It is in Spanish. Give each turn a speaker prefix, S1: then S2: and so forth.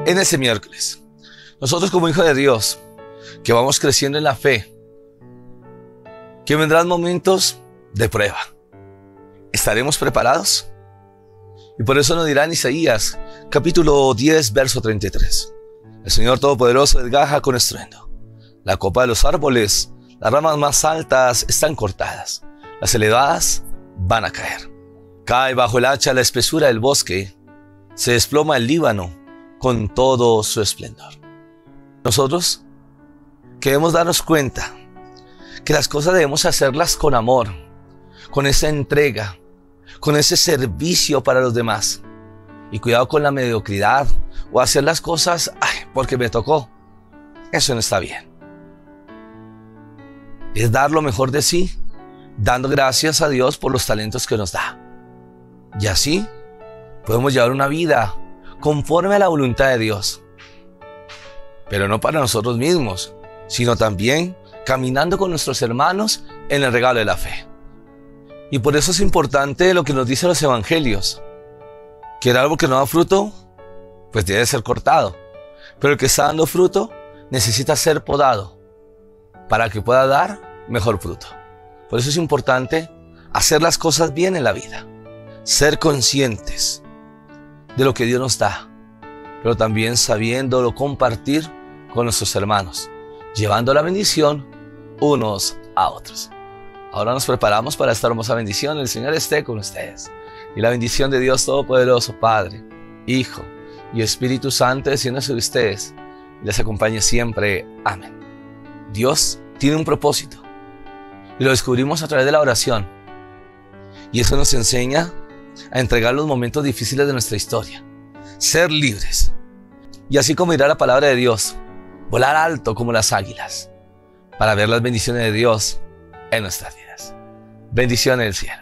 S1: En ese miércoles, nosotros como hijos de Dios, que vamos creciendo en la fe, que vendrán momentos de prueba. ¿Estaremos preparados? Y por eso nos dirá en Isaías, capítulo 10, verso 33. El Señor Todopoderoso desgaja con estruendo. La copa de los árboles, las ramas más altas están cortadas. Las elevadas van a caer. Cae bajo el hacha la espesura del bosque. Se desploma el Líbano con todo su esplendor. Nosotros queremos darnos cuenta que las cosas debemos hacerlas con amor, con esa entrega, con ese servicio para los demás. Y cuidado con la mediocridad o hacer las cosas porque me tocó. Eso no está bien. Es dar lo mejor de sí, dando gracias a Dios por los talentos que nos da. Y así podemos llevar una vida conforme a la voluntad de Dios. Pero no para nosotros mismos, sino también caminando con nuestros hermanos en el regalo de la fe. Y por eso es importante lo que nos dicen los evangelios, que el árbol que no da fruto, pues debe ser cortado. Pero el que está dando fruto necesita ser podado para que pueda dar mejor fruto. Por eso es importante hacer las cosas bien en la vida, ser conscientes de lo que Dios nos da, pero también sabiéndolo compartir con nuestros hermanos, llevando la bendición unos a otros. Ahora nos preparamos para esta hermosa bendición. El Señor esté con ustedes. Y la bendición de Dios Todopoderoso, Padre, Hijo y Espíritu Santo descienda sobre ustedes y les acompañe siempre. Amén. Dios tiene un propósito y lo descubrimos a través de la oración. Y eso nos enseña a entregar los momentos difíciles de nuestra historia, ser libres. Y así como dirá la palabra de Dios, volar alto como las águilas para ver las bendiciones de Dios en nuestras vidas. Bendiciones del cielo.